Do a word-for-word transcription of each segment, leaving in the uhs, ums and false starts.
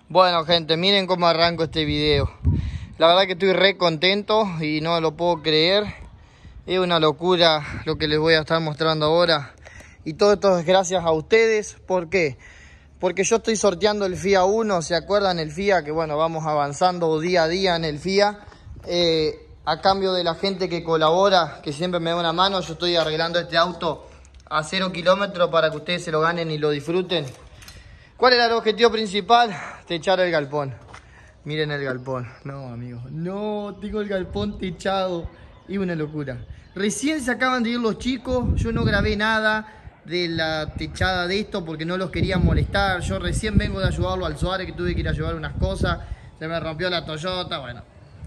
Bueno, gente, miren cómo arranco este video. La verdad que estoy re contento y no lo puedo creer. Es una locura lo que les voy a estar mostrando ahora. Y todo esto es gracias a ustedes. ¿Por qué? Porque yo estoy sorteando el F I A uno. ¿Se acuerdan el F I A? Que bueno, vamos avanzando día a día en el F I A. Eh, a cambio de la gente que colabora, que siempre me da una mano, yo estoy arreglando este auto a cero kilómetros para que ustedes se lo ganen y lo disfruten. ¿Cuál era el objetivo principal? Techar el galpón. Miren el galpón. No, amigos. No, tengo el galpón techado. Es una locura. Recién se acaban de ir los chicos. Yo no grabé nada de la techada de esto porque no los quería molestar. Yo recién vengo de ayudarlo al Suárez, que tuve que ir a llevar unas cosas. Se me rompió la Toyota. Bueno,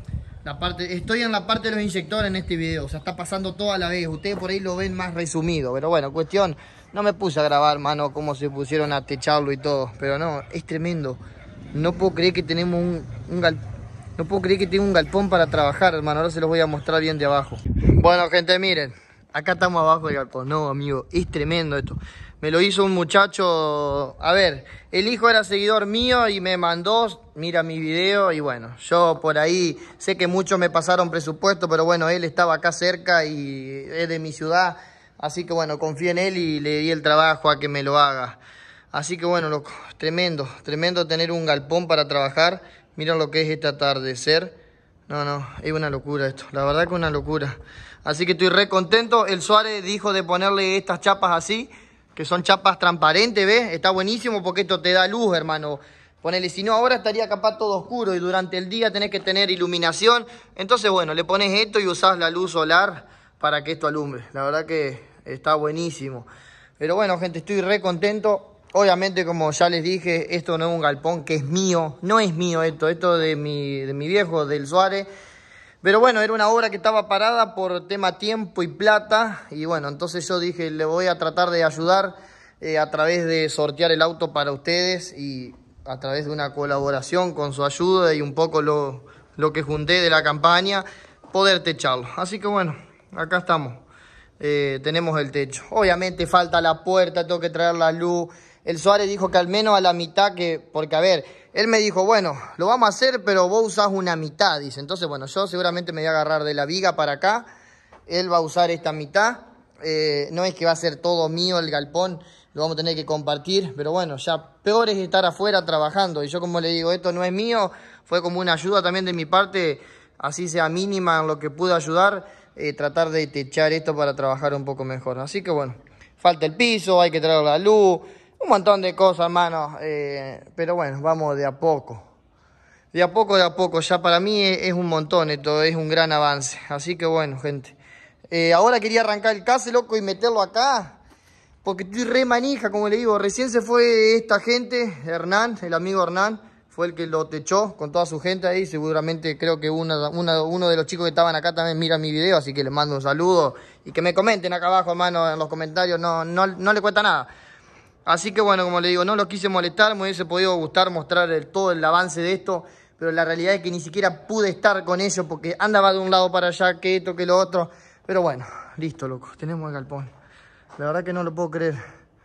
la parte, estoy en la parte de los inyectores en este video. O sea, está pasando todo a la vez. Ustedes por ahí lo ven más resumido. Pero bueno, cuestión... No me puse a grabar, mano, cómo se pusieron a techarlo y todo. Pero no, es tremendo. No puedo creer que tenemos un, un galpón. No puedo creer que tengo un galpón para trabajar, hermano. Ahora se los voy a mostrar bien de abajo. Bueno, gente, miren. Acá estamos abajo del galpón. No, amigo, es tremendo esto. Me lo hizo un muchacho... A ver, el hijo era seguidor mío y me mandó... Mira mi video y bueno, yo por ahí... Sé que muchos me pasaron presupuesto, pero bueno, él estaba acá cerca y es de mi ciudad... Así que bueno, confío en él y le di el trabajo a que me lo haga. Así que bueno, loco, tremendo, tremendo tener un galpón para trabajar. Miren lo que es este atardecer. No, no, es una locura esto, la verdad que es una locura. Así que estoy re contento. El Suárez dijo de ponerle estas chapas así, que son chapas transparentes, ¿ves? Está buenísimo porque esto te da luz, hermano. Ponele, si no ahora estaría capaz todo oscuro y durante el día tenés que tener iluminación. Entonces bueno, le pones esto y usás la luz solar para que esto alumbre. La verdad que está buenísimo. Pero bueno, gente, estoy re contento. Obviamente, como ya les dije, esto no es un galpón que es mío. No es mío esto, esto de mi, de mi viejo, del Suárez. Pero bueno, era una obra que estaba parada por tema tiempo y plata. Y bueno, entonces yo dije, le voy a tratar de ayudar eh, a través de sortear el auto para ustedes. Y a través de una colaboración con su ayuda y un poco lo, lo que junté de la campaña, poder techarlo. Así que bueno, acá estamos. Eh, tenemos el techo. Obviamente falta la puerta, tengo que traer la luz. El Suárez dijo que al menos a la mitad, que porque a ver, él me dijo, bueno, lo vamos a hacer, pero vos usás una mitad, dice. Entonces, bueno, yo seguramente me voy a agarrar de la viga para acá. Él va a usar esta mitad. Eh, no es que va a ser todo mío el galpón, lo vamos a tener que compartir. Pero bueno, ya peor es estar afuera trabajando. Y yo, como le digo, esto no es mío, fue como una ayuda también de mi parte, así sea mínima en lo que pude ayudar. Eh, tratar de techar esto para trabajar un poco mejor. Así que bueno, falta el piso, hay que traer la luz, un montón de cosas, hermano. Eh, pero bueno, vamos de a poco. De a poco, de a poco. Ya para mí es, es un montón esto, es un gran avance. Así que bueno, gente. Eh, ahora quería arrancar el case, loco, y meterlo acá. Porque estoy re manija, como le digo. Recién se fue esta gente, Hernán, el amigo Hernán. Fue el que lo techó con toda su gente ahí. Seguramente creo que una, una, uno de los chicos que estaban acá también mira mi video. Así que les mando un saludo. Y que me comenten acá abajo, hermano, en los comentarios. No, no, no le cuesta nada. Así que bueno, como le digo, no los quise molestar. Me hubiese podido gustar mostrar el, todo el avance de esto. Pero la realidad es que ni siquiera pude estar con ellos. Porque andaba de un lado para allá, que esto, que lo otro. Pero bueno, listo, loco. Tenemos el galpón. La verdad que no lo puedo creer.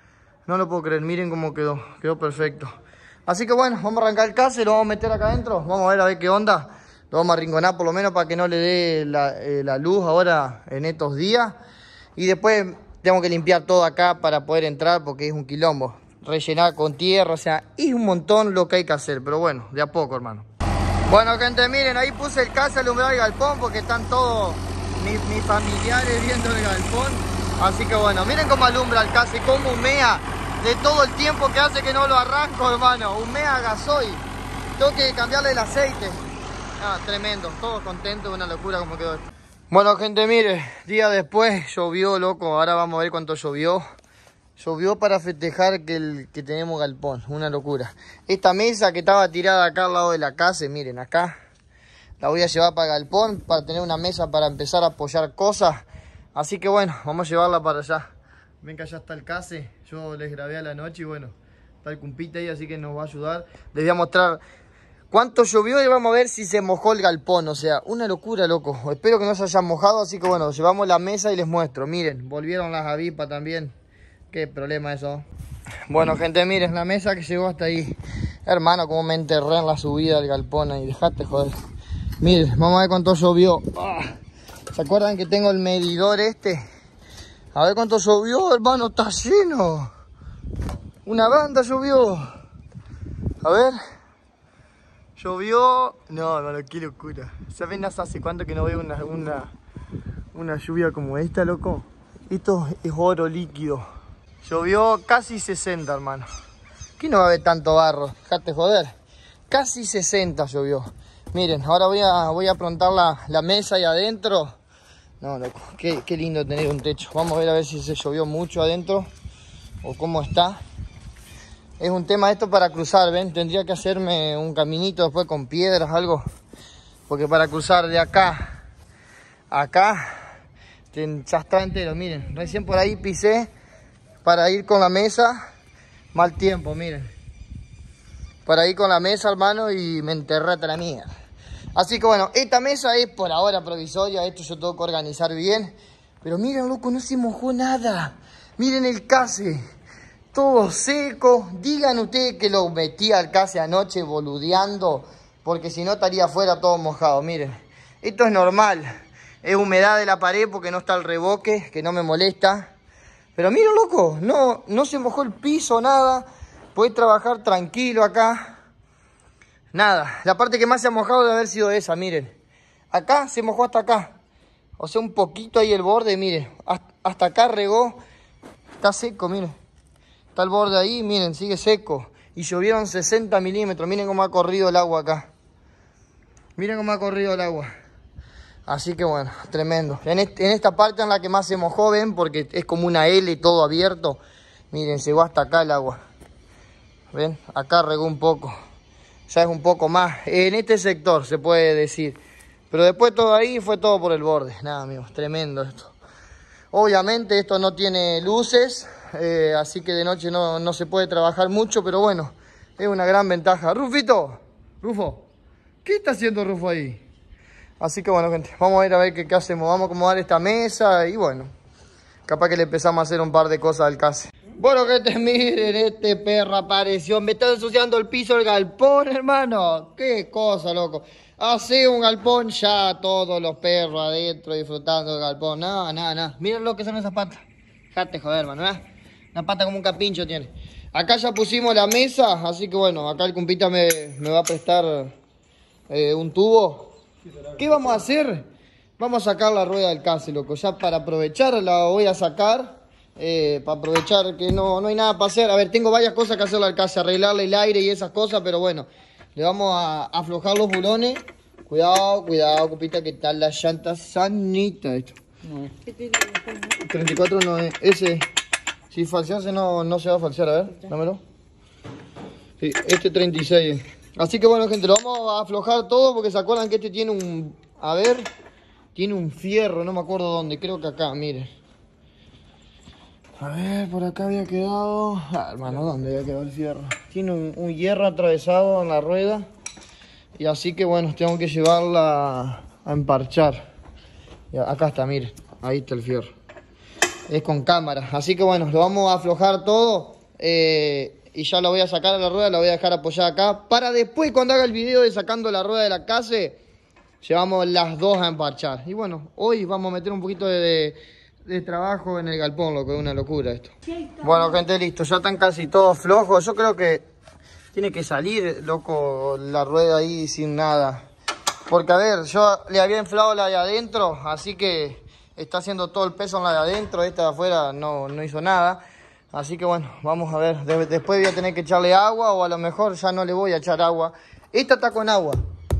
No lo puedo creer. Miren cómo quedó. Quedó perfecto. Así que bueno, vamos a arrancar el case, lo vamos a meter acá adentro, vamos a ver a ver qué onda. Lo vamos a arrinconar por lo menos para que no le dé la, eh, la luz ahora en estos días. Y después tengo que limpiar todo acá para poder entrar porque es un quilombo. Rellenar con tierra, o sea, es un montón lo que hay que hacer, pero bueno, de a poco, hermano. Bueno, gente, miren, ahí puse el case alumbrado el galpón porque están todos mis, mis familiares viendo el galpón. Así que bueno, miren cómo alumbra el case, cómo humea. De todo el tiempo que hace que no lo arranco, hermano. Humea gasoil. Tengo que cambiarle el aceite. Ah, tremendo. Todos contentos. Una locura como quedó esto. Bueno, gente, mire. Día después llovió, loco. Ahora vamos a ver cuánto llovió. Llovió para festejar que, el, que tenemos galpón. Una locura. Esta mesa que estaba tirada acá al lado de la casa, miren, acá. La voy a llevar para galpón. Para tener una mesa para empezar a apoyar cosas. Así que bueno, vamos a llevarla para allá. Ven que allá está el case, yo les grabé a la noche y bueno, está el cumpita ahí, así que nos va a ayudar. Les voy a mostrar cuánto llovió y vamos a ver si se mojó el galpón, o sea, una locura, loco. Espero que no se haya mojado, así que bueno, llevamos la mesa y les muestro. Miren, volvieron las avispas también, qué problema eso. Bueno, gente, miren, la mesa que llegó hasta ahí. Hermano, como me enterré en la subida del galpón ahí. Dejate joder. Miren, vamos a ver cuánto llovió. Ah, ¿se acuerdan que tengo el medidor este? A ver cuánto llovió, hermano. Está lleno. Una banda llovió. A ver. Llovió. No, hermano, qué locura. ¿Saben hace cuánto que no veo una, una, una lluvia como esta, loco? Esto es oro líquido. Llovió casi sesenta, hermano. ¿Qué no va a haber tanto barro? Dejate joder. Casi sesenta llovió. Miren, ahora voy a, voy a aprontar la, la mesa ahí adentro. No, loco, qué, qué lindo tener un techo. Vamos a ver a ver si se llovió mucho adentro o cómo está. Es un tema esto para cruzar, ¿ven? Tendría que hacerme un caminito después con piedras, algo. Porque para cruzar de acá a acá, ya está entero, miren. Recién por ahí pisé para ir con la mesa. Mal tiempo, miren. Para ir con la mesa, hermano, y me enterré hasta la mierda. Así que bueno, esta mesa es por ahora provisoria. Esto yo tengo que organizar bien. Pero miren, loco, no se mojó nada. Miren el case. Todo seco. Digan ustedes que lo metí al case anoche boludeando. Porque si no estaría afuera todo mojado. Miren, esto es normal. Es humedad de la pared porque no está el revoque, que no me molesta. Pero miren, loco, no, no se mojó el piso, nada. Podés trabajar tranquilo acá. Nada, la parte que más se ha mojado debe haber sido esa, miren. Acá se mojó hasta acá. O sea, un poquito ahí el borde, miren. Hasta acá regó. Está seco, miren. Está el borde ahí, miren, sigue seco. Y llovieron sesenta milímetros. Miren cómo ha corrido el agua acá. Miren cómo ha corrido el agua. Así que bueno, tremendo. En, este, en esta parte en la que más se mojó, ven, porque es como una L todo abierto. Miren, llegó hasta acá el agua. Ven, acá regó un poco. Ya es un poco más. En este sector se puede decir. Pero después todo ahí fue todo por el borde. Nada, amigos, tremendo esto. Obviamente esto no tiene luces. Eh, así que de noche no, no se puede trabajar mucho. Pero bueno, es una gran ventaja. Rufito, Rufo, ¿qué está haciendo Rufo ahí? Así que bueno, gente, vamos a ir a ver qué, qué hacemos. Vamos a acomodar esta mesa y bueno, capaz que le empezamos a hacer un par de cosas al case. Bueno, gente, miren, este perro apareció. Me está ensuciando el piso del galpón, hermano. Qué cosa, loco. Así un galpón, ya todos los perros adentro disfrutando del galpón. No, nada, nada. Miren lo que son esas patas. Dejate joder, hermano, ¿eh? Una pata como un capincho tiene. Acá ya pusimos la mesa, así que bueno, acá el compita me, me va a prestar eh, un tubo. ¿Qué vamos a hacer? Vamos a sacar la rueda del case, loco. Ya para aprovechar la voy a sacar. Eh, para aprovechar que no, no hay nada para hacer. A ver, tengo varias cosas que hacerle al case. Arreglarle el aire y esas cosas. Pero bueno, le vamos a aflojar los bulones. Cuidado, cuidado, copita, que tal las llantas sanitas. Esto. No. treinta y cuatro no es. Ese. Si falsease no, no se va a falsear. A ver, dámelo. Sí, este treinta y seis. Así que bueno, gente, lo vamos a aflojar todo porque se acuerdan que este tiene un... A ver, tiene un fierro, no me acuerdo dónde, creo que acá, miren. A ver, por acá había quedado... Ah, hermano, ¿dónde había quedado el fierro? Tiene un, un hierro atravesado en la rueda. Y así que bueno, tengo que llevarla a emparchar. Y acá está, miren, ahí está el fierro. Es con cámara, así que bueno, lo vamos a aflojar todo. Eh... Y ya la voy a sacar a la rueda, la voy a dejar apoyada acá. Para después, cuando haga el video de sacando la rueda de la case, llevamos las dos a emparchar. Y bueno, hoy vamos a meter un poquito de, de, de trabajo en el galpón, loco, es una locura esto. Bueno, gente, listo, ya están casi todos flojos. Yo creo que tiene que salir, loco, la rueda ahí sin nada. Porque, a ver, yo le había inflado la de adentro, así que está haciendo todo el peso en la de adentro. Esta de afuera no, no hizo nada. Así que bueno, vamos a ver. De después voy a tener que echarle agua o a lo mejor ya no le voy a echar agua. Esta está con agua.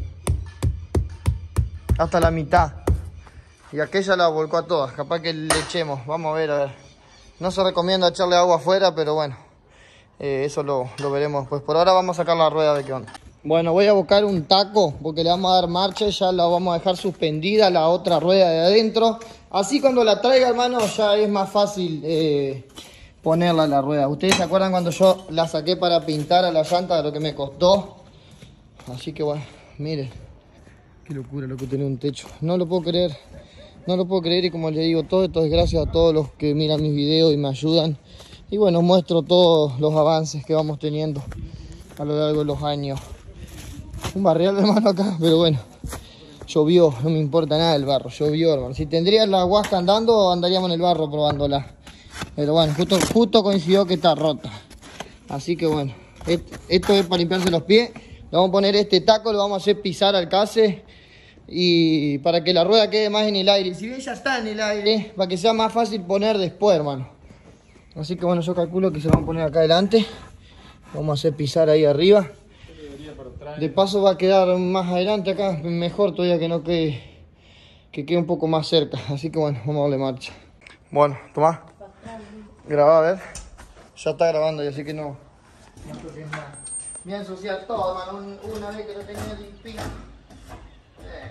Hasta la mitad. Y aquella la volcó a todas. Capaz que le echemos. Vamos a ver, a ver. No se recomienda echarle agua afuera, pero bueno. Eh, eso lo, lo veremos. Pues por ahora vamos a sacar la rueda de qué onda. Bueno, voy a buscar un taco porque le vamos a dar marcha. Ya la vamos a dejar suspendida la otra rueda de adentro. Así cuando la traiga, hermano, ya es más fácil... Eh, ponerla en la rueda. ¿Ustedes se acuerdan cuando yo la saqué para pintar a la llanta de lo que me costó? Así que bueno, miren. Qué locura lo que tiene un techo. No lo puedo creer. No lo puedo creer y como les digo, todo esto es gracias a todos los que miran mis videos y me ayudan. Y bueno, muestro todos los avances que vamos teniendo. a lo largo de los años. Un barrial, hermano, acá, pero bueno, llovió, no me importa nada el barro, llovió, hermano. Si tendría la huasca andando, andaríamos en el barro probándola. Pero bueno, justo, justo coincidió que está rota. Así que bueno, esto es para limpiarse los pies. Le vamos a poner este taco, lo vamos a hacer pisar al case. Y para que la rueda quede más en el aire. Si bien ya está en el aire, para que sea más fácil poner después, hermano. Así que bueno, yo calculo que se van a poner acá adelante. Vamos a hacer pisar ahí arriba. De paso va a quedar más adelante acá, mejor todavía que no quede, que quede un poco más cerca. Así que bueno, vamos a darle marcha. Bueno, tomá. Grabá, a ver. Ya está grabando y así que no. No creo que es nada. Voy a ensuciar todo, hermano, un, una vez que lo tenía limpio. Eh.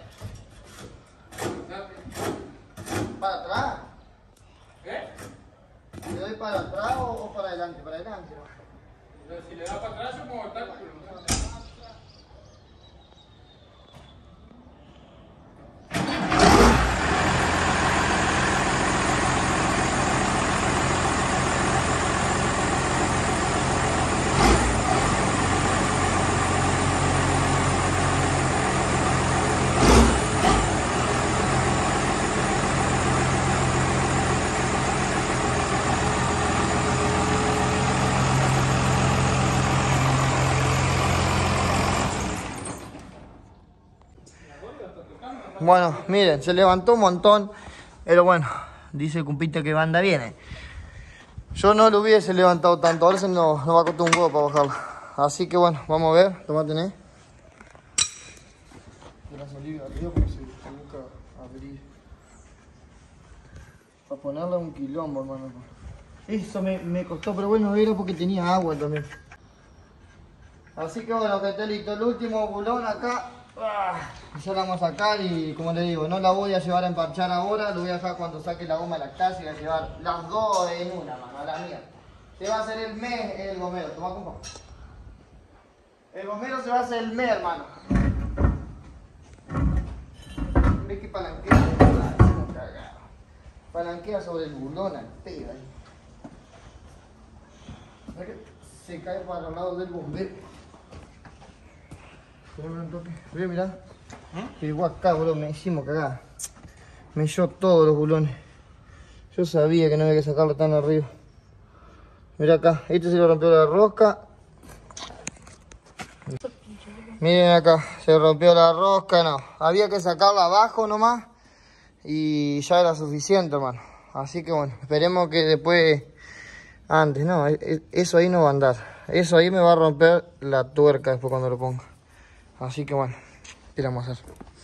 ¿Para atrás? ¿Eh? ¿Le doy para atrás o, o para adelante? Para adelante, ¿no? Si le da para atrás, yo me voy a estar. Bueno, miren, se levantó un montón, pero bueno, dice Cumpita que anda bien. ¿eh? Yo no lo hubiese levantado tanto, ahora se nos, nos va a costar un huevo para bajarlo. Así que bueno, vamos a ver, tomate, ¿eh? De la salida arriba porque se, se busca abrir. Para ponerle un quilombo, hermano. Eso me, me costó, pero bueno, era porque tenía agua también. Así que bueno, que esté listo. El último bulón acá. Ya la vamos a sacar y como le digo, no la voy a llevar a emparchar ahora, lo voy a dejar cuando saque la goma de lactasia y voy a llevar las dos en una, mano, a la mía. Se va a hacer el mes el gomero, toma compa. El gomero se va a hacer el mes, hermano. Ve que palanquea, palanquea sobre el bulón al pedo ahí. Se cae para los lados del bombero. Un toque. Voy a mirar. ¿Eh? Llegó acá, boludo, me hicimos cagar. Me echó todos los bulones. Yo sabía que no había que sacarlo tan arriba. Mirá acá, este se le rompió la rosca. Miren acá, se rompió la rosca, no. Había que sacarla abajo nomás. Y ya era suficiente, hermano. Así que bueno, esperemos que después... Antes, no, eso ahí no va a andar. Eso ahí me va a romper la tuerca después cuando lo ponga. Así que bueno, ¿qué le vamos a hacer?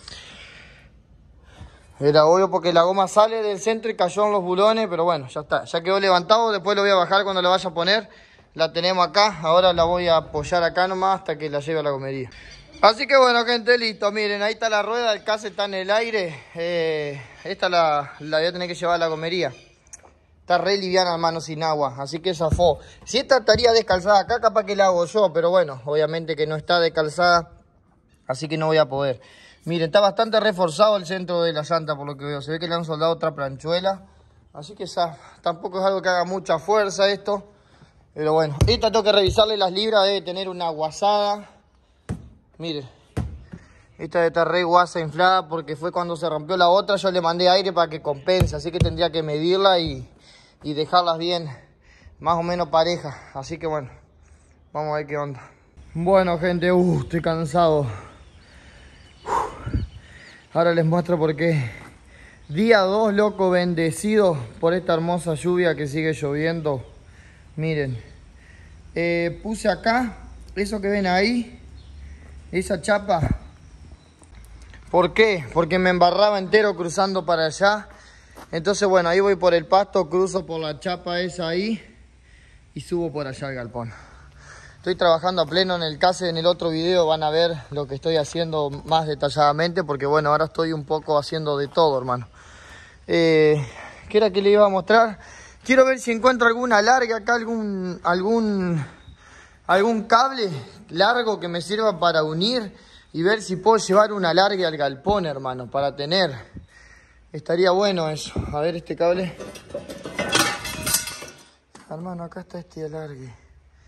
Era obvio porque la goma sale del centro y cayó en los bulones, pero bueno, ya está. Ya quedó levantado, después lo voy a bajar cuando lo vaya a poner. La tenemos acá, ahora la voy a apoyar acá nomás hasta que la lleve a la gomería. Así que bueno, gente, listo. Miren, ahí está la rueda, el case está en el aire. Eh, esta la, la voy a tener que llevar a la gomería. Está re liviana, hermano, sin agua, así que zafó. Si esta estaría descalzada acá, capaz que la hago yo, pero bueno, obviamente que no está descalzada. Así que no voy a poder. Miren, está bastante reforzado el centro de la llanta por lo que veo. Se ve que le han soldado otra planchuela. Así que esa, tampoco es algo que haga mucha fuerza esto. Pero bueno, esta tengo que revisarle las libras. Debe tener una guasada. Miren. Esta debe estar re guasa inflada porque fue cuando se rompió la otra. Yo le mandé aire para que compense. Así que tendría que medirla y, y dejarlas bien, más o menos parejas. Así que bueno, vamos a ver qué onda. Bueno, gente, uh, estoy cansado. Ahora les muestro por qué. Día dos, loco, bendecido por esta hermosa lluvia que sigue lloviendo. Miren, eh, puse acá, eso que ven ahí, esa chapa. ¿Por qué? Porque me embarraba entero cruzando para allá. Entonces, bueno, ahí voy por el pasto, cruzo por la chapa esa ahí y subo por allá al galpón. Estoy trabajando a pleno en el case, en el otro video van a ver lo que estoy haciendo más detalladamente porque bueno, ahora estoy un poco haciendo de todo, hermano. Eh, ¿Qué era que le iba a mostrar? Quiero ver si encuentro alguna larga acá, algún, algún, algún cable largo que me sirva para unir y ver si puedo llevar una larga al galpón, hermano, para tener. Estaría bueno eso. A ver este cable. Hermano, acá está este alargue.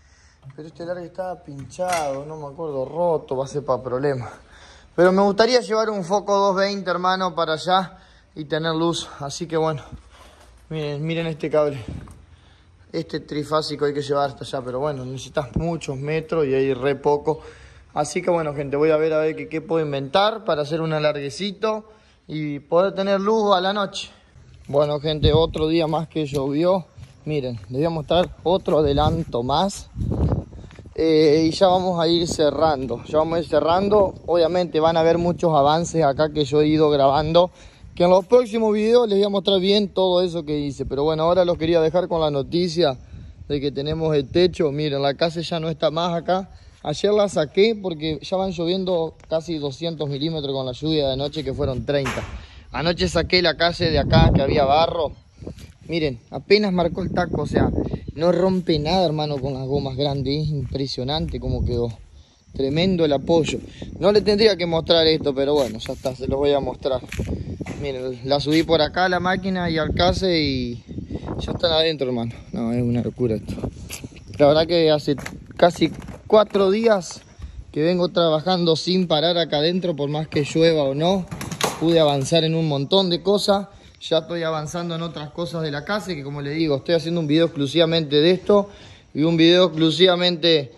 Pero este largue estaba pinchado, no me acuerdo, roto, va a ser para problemas. Pero me gustaría llevar un foco doscientos veinte, hermano, para allá y tener luz. Así que bueno, miren, miren este cable. Este trifásico hay que llevar hasta allá, pero bueno, necesitas muchos metros y hay re poco. Así que bueno, gente, voy a ver a ver qué, qué puedo inventar para hacer un alarguecito y poder tener luz a la noche. Bueno, gente, otro día más que llovió. Miren, les voy a mostrar otro adelanto más. Eh, y ya vamos a ir cerrando, ya vamos a ir cerrando. Obviamente van a haber muchos avances acá que yo he ido grabando, que en los próximos videos les voy a mostrar bien todo eso que hice. Pero bueno, ahora los quería dejar con la noticia de que tenemos el techo. Miren, la casa ya no está más acá. Ayer la saqué porque ya van lloviendo casi doscientos milímetros con la lluvia de anoche, que fueron treinta. Anoche saqué la calle de acá, que había barro. Miren, apenas marcó el taco, o sea, no rompe nada, hermano, con las gomas grandes. Es impresionante cómo quedó. Tremendo el apoyo. No le tendría que mostrar esto, pero bueno, ya está, se los voy a mostrar. Miren, la subí por acá a la máquina y al case y ya están adentro, hermano. No, es una locura esto. La verdad que hace casi cuatro días que vengo trabajando sin parar acá adentro, por más que llueva o no. Pude avanzar en un montón de cosas. Ya estoy avanzando en otras cosas de la casa, que como les digo, estoy haciendo un video exclusivamente de esto y un video exclusivamente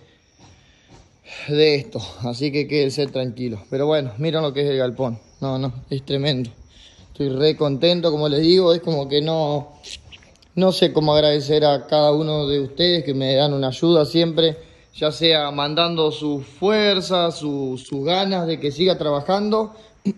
de esto, así que quédense tranquilos. Pero bueno, miren lo que es el galpón. No, no, es tremendo. Estoy re contento, como les digo, es como que no, no sé cómo agradecer a cada uno de ustedes que me dan una ayuda siempre, ya sea mandando su fuerza, su, sus ganas de que siga trabajando.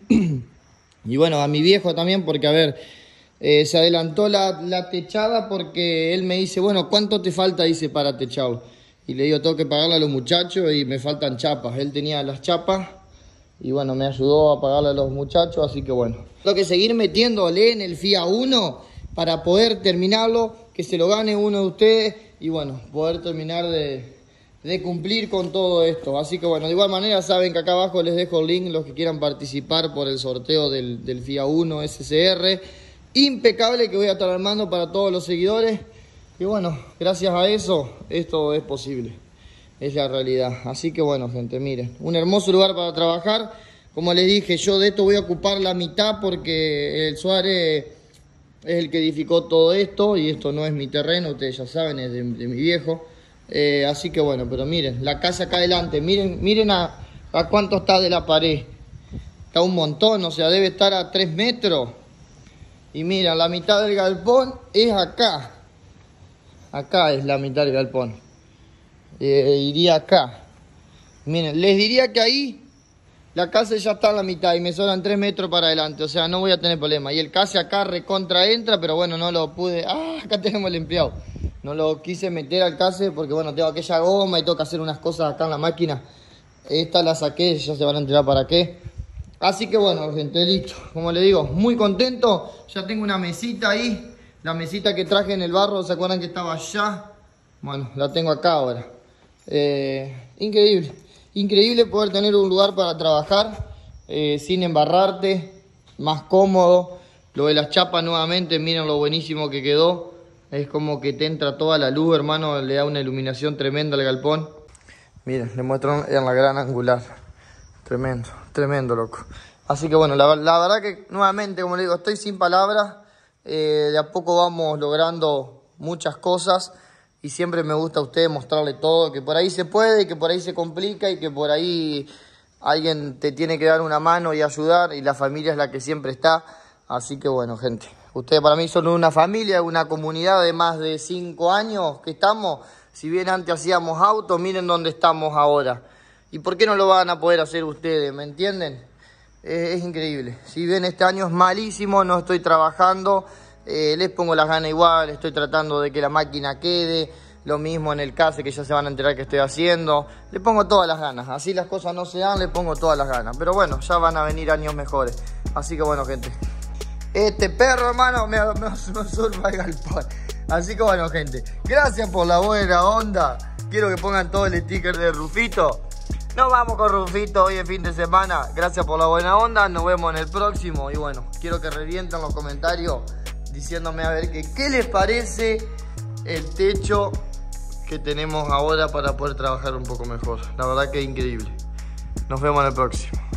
Y bueno, a mi viejo también, porque a ver, eh, se adelantó la, la techada porque él me dice, bueno, ¿cuánto te falta? Dice, para techado. Y le digo, tengo que pagarle a los muchachos y me faltan chapas. Él tenía las chapas y bueno, me ayudó a pagarle a los muchachos, así que bueno. Tengo que seguir metiéndole en el F I A uno para poder terminarlo, que se lo gane uno de ustedes y bueno, poder terminar de... de cumplir con todo esto. Así que bueno, de igual manera saben que acá abajo les dejo el link, los que quieran participar por el sorteo del, del F I A uno S C R impecable que voy a estar armando para todos los seguidores. Y bueno, gracias a eso esto es posible, es la realidad. Así que bueno, gente, miren, un hermoso lugar para trabajar. Como les dije, yo de esto voy a ocupar la mitad porque el Suárez es el que edificó todo esto y esto no es mi terreno, ustedes ya saben, es de, de mi viejo. Eh, así que bueno, pero miren, la casa acá adelante, miren, miren a, a cuánto está de la pared. Está un montón, o sea, debe estar a tres metros. Y mira, la mitad del galpón es acá. Acá es la mitad del galpón. Eh, iría acá. Miren, les diría que ahí la casa ya está a la mitad y me sobran tres metros para adelante. O sea, no voy a tener problema. Y el case acá recontra entra, pero bueno, no lo pude. Ah, acá tenemos el empleado. No lo quise meter al case porque bueno, tengo aquella goma y tengo que hacer unas cosas acá en la máquina. Esta la saqué, ya se van a enterar para qué. Así que bueno, gente, listo. Como les digo, muy contento. Ya tengo una mesita ahí. La mesita que traje en el barro, ¿se acuerdan que estaba allá? Bueno, la tengo acá ahora. Eh, increíble. Increíble poder tener un lugar para trabajar eh, sin embarrarte. Más cómodo. Lo de las chapas nuevamente, miren lo buenísimo que quedó. Es como que te entra toda la luz, hermano. Le da una iluminación tremenda al galpón. Miren, le muestro en la gran angular. Tremendo, tremendo, loco. Así que bueno, la, la verdad que nuevamente, como le digo, estoy sin palabras. Eh, de a poco vamos logrando muchas cosas. Y siempre me gusta a ustedes mostrarle todo. Que por ahí se puede, que por ahí se complica. Y que por ahí alguien te tiene que dar una mano y ayudar. Y la familia es la que siempre está. Así que bueno, gente. Ustedes para mí son una familia, una comunidad de más de cinco años que estamos. Si bien antes hacíamos autos, miren dónde estamos ahora. ¿Y por qué no lo van a poder hacer ustedes? ¿Me entienden? Es, es increíble. Si bien este año es malísimo, no estoy trabajando, eh, les pongo las ganas igual, estoy tratando de que la máquina quede. Lo mismo en el case, que ya se van a enterar que estoy haciendo. Le pongo todas las ganas. Así las cosas no se dan, le pongo todas las ganas. Pero bueno, ya van a venir años mejores. Así que bueno, gente. Este perro, hermano, me, me, me surfa el galpón. Así que bueno, gente, gracias por la buena onda. Quiero que pongan todo el sticker de Rufito. Nos vamos con Rufito hoy en fin de semana. Gracias por la buena onda, nos vemos en el próximo. Y bueno, quiero que revienten los comentarios diciéndome a ver que, qué les parece el techo que tenemos ahora para poder trabajar un poco mejor. La verdad que es increíble. Nos vemos en el próximo.